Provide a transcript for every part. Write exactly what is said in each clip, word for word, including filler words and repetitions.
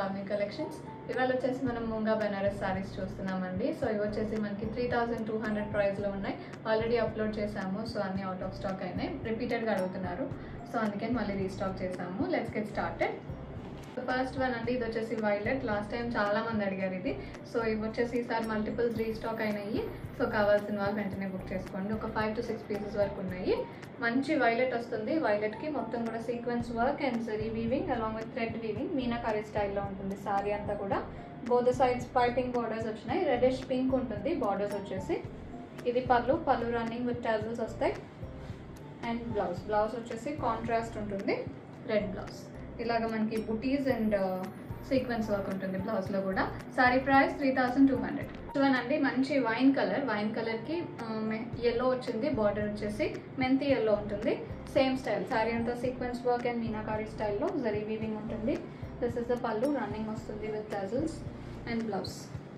Pavani collections. ఇవాళ వచ్చేసి మనం ముంగా బనారస్ సారీస్ చూస్తున్నామండి. సో ఇవి వచ్చేసి మనకి త్రీ థౌజండ్ టూ హండ్రెడ్ ప్రైస్లో ఉన్నాయి. ఆల్రెడీ అప్లోడ్ చేసాము, సో అన్ని అవుట్ ఆఫ్ స్టాక్ అయినాయి. రిపీటెడ్గా అడుగుతున్నారు, సో అందుకని మళ్ళీ రీస్టాక్ చేసాము. Let's get started. First one అండి, ఇది వచ్చేసి వైలెట్. లాస్ట్ టైం చాలా మంది అడిగారు ఇది. సో ఇవి వచ్చేసి ఈసారి మల్టిపుల్స్ రీస్టాక్ అయినాయి. సో కావాల్సిన వాళ్ళు వెంటనే బుక్ చేసుకోండి. ఒక ఫైవ్ టు సిక్స్ పీసెస్ వరకు ఉన్నాయి. మంచి వైలెట్ వస్తుంది. వైలెట్కి మొత్తం కూడా sequence work and zari weaving along with thread weaving meenakari స్టైల్లో ఉంటుంది సారీ అంతా కూడా. బోత్ సైడ్స్ పైపింగ్ బార్డర్స్ వచ్చినాయి. రెడిష్ పింక్ ఉంటుంది బార్డర్స్ వచ్చేసి. ఇది pallu, pallu running with tassels వస్తాయి. అండ్ బ్లౌజ్ బ్లౌజ్ వచ్చేసి కాంట్రాస్ట్ ఉంటుంది, రెడ్ బ్లౌజ్. ఇలాగ మనకి బుటీస్ అండ్ సీక్వెన్స్ వర్క్ ఉంటుంది బ్లౌజ్లో కూడా. Sari price three thousand two hundred. చూడండి, మంచి వైన్ కలర్. వైన్ కలర్కి ఎల్లో వచ్చింది, బార్డర్ వచ్చేసి మెంతి ఎల్లో ఉంటుంది. సేమ్ స్టైల్ సారీ అంతా సీక్వెన్స్ వర్క్ అండ్ మీనాకారి స్టైల్లో జరీ వీవింగ్ ఉంటుంది. This is the pallu, running వస్తుంది with tassels and blouse.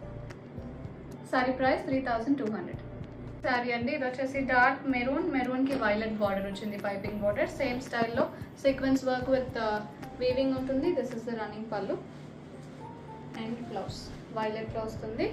Sari price three thousand two hundred. Sari అండి, ఇది వచ్చేసి డార్క్ మెరూన్. మెరూన్కి వైలెట్ బార్డర్ వచ్చింది, పైపింగ్ బార్డర్. సేమ్ స్టైల్లో సీక్వెన్స్ వర్క్ విత్ వీవింగ్ ఉంటుంది. దిస్ ఇస్ ద రన్నింగ్ పళ్ళు అండ్ బ్లౌజ్ వైలెట్లో వస్తుంది.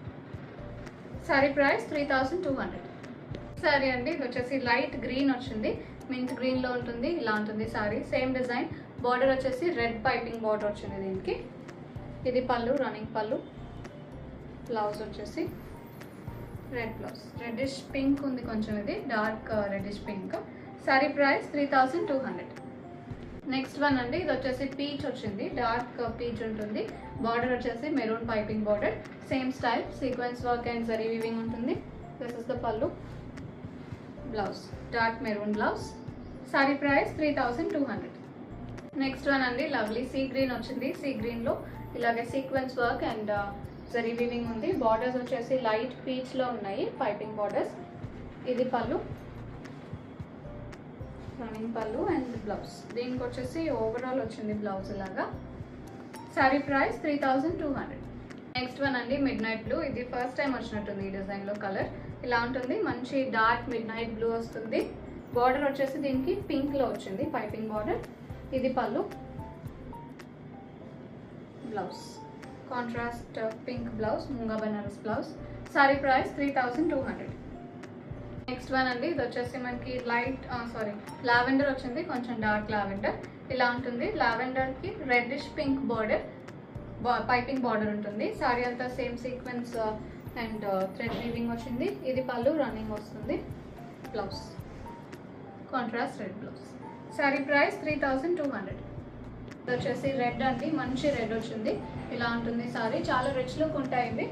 Sari price three thousand two hundred. Sari అండి, ఇది వచ్చేసి లైట్ గ్రీన్ వచ్చింది, మింట్ గ్రీన్లో ఉంటుంది. ఇలా ఉంటుంది సారీ. సేమ్ డిజైన్, బార్డర్ వచ్చేసి రెడ్ పైపింగ్ బార్డర్ వచ్చింది దీనికి. ఇది పళ్ళు, రన్నింగ్ పళ్ళు. బ్లౌజ్ వచ్చేసి రెడ్ బ్లౌజ్, రెడ్డిష్ పింక్ ఉంది కొంచెం, ఇది dark reddish pink. Sari price three thousand two hundred. Next one అండి, ఇది వచ్చేసి పీచ్ వచ్చింది, డార్క్ పీచ్ ఉంటుంది. బార్డర్ వచ్చేసి maroon piping border. Same style sequence work and zari weaving ఉంటుంది. This is the pallu, blouse dark maroon blouse. Sari price three thousand two hundred. Next one అండి, lovely sea green వచ్చింది. Sea గ్రీన్లో ఇలాగే sequence work and zari weaving ఉంది. Borders వచ్చేసి light పీచ్లో ఉన్నాయి, piping borders. ఇది పళ్ళు, రన్నింగ్ పళ్ళు అండ్ బ్లౌజ్. దీనికి వచ్చేసి ఓవరాల్ వచ్చింది బ్లౌజ్ లాగా. Sari price three thousand two hundred. Next one అండి, మిడ్ నైట్ బ్లూ. ఇది ఫస్ట్ టైం వచ్చినట్టుంది ఈ డిజైన్లో. కలర్ ఇలా ఉంటుంది, మంచి డార్క్ మిడ్ నైట్ బ్లూ వస్తుంది. బార్డర్ వచ్చేసి దీనికి పింక్లో వచ్చింది, పైపింగ్ బార్డర్. ఇది pallu, blouse contrast pink blouse, munga Banaras blouse. Sari price three thousand two hundred. Next one అండి, ఇది వచ్చేసి మనకి లైట్ సారీ లావెండర్ వచ్చింది, కొంచెం డార్క్ లావెండర్. ఇలా ఉంటుంది. లావెండర్కి reddish pink border, piping border ఉంటుంది. సారీ అంతా same sequence and thread weaving వచ్చింది. ఇది పళ్ళు, రన్నింగ్ వస్తుంది. Blouse contrast red blouse. Sari price three thousand two hundred. ఇది వచ్చేసి రెడ్ అండి, మంచి రెడ్ వచ్చింది. ఇలా ఉంటుంది సారీ, చాలా రిచ్ లుక్ ఉంటాయి ఇవి.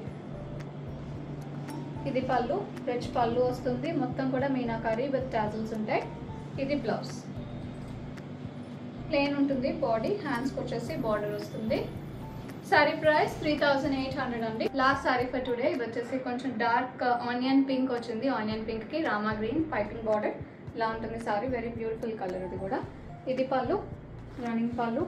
ఇది పళ్ళు, రిచ్ పళ్ళు వస్తుంది. మొత్తం కూడా మీనాకారి విత్ టాజల్స్ ఉంటాయి. ఇది బ్లౌజ్ ప్లెయిన్ ఉంటుంది బాడీ. హ్యాండ్స్కి వచ్చేసి బార్డర్ వస్తుంది. Sari price three thousand eight hundred అండి. Last sari for today. ఇది వచ్చేసి కొంచెం డార్క్ ఆనియన్ పింక్ వచ్చింది. ఆనియన్ పింక్కి రామా గ్రీన్ పైపింగ్ బార్డర్. ఇలా ఉంటుంది సారీ, వెరీ బ్యూటిఫుల్ కలర్ ఇది కూడా. ఇది పళ్ళు, రన్నింగ్ పళ్ళు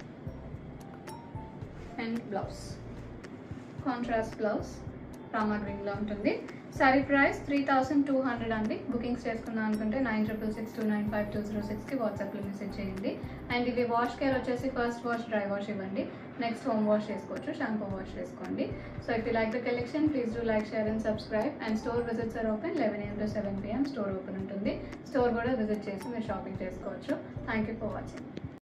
and blouse contrast blouse, Rama గ్రీన్లో ఉంటుంది. Sari price three thousand two hundred అండి. బుకింగ్స్ చేసుకుందాం అనుకుంటే nine triple six two nine five two zero సిక్స్కి వాట్సాప్లో మెసేజ్ చేయండి. అండ్ ఇవి వాష్ కేర్ వచ్చేసి ఫస్ట్ వాష్ డ్రై వాష్ ఇవ్వండి, నెక్స్ట్ హోమ్ వాష్ చేసుకోవచ్చు, షాంపూ వాష్ చేసుకోండి. So if you like the collection please do like, share and subscribe. And store visits are open eleven AM to seven PM store open ఉంటుంది. Store కూడా visit చేసి మీరు shopping చేసుకోవచ్చు. Thank you for watching.